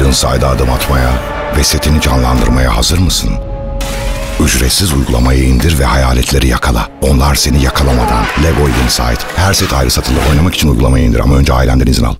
Inside'a adım atmaya ve setini canlandırmaya hazır mısın? Ücretsiz uygulamayı indir ve hayaletleri yakala. Onlar seni yakalamadan. Lego Inside. Her set ayrı satılır. Oynamak için uygulamayı indir ama önce ailenden izin al.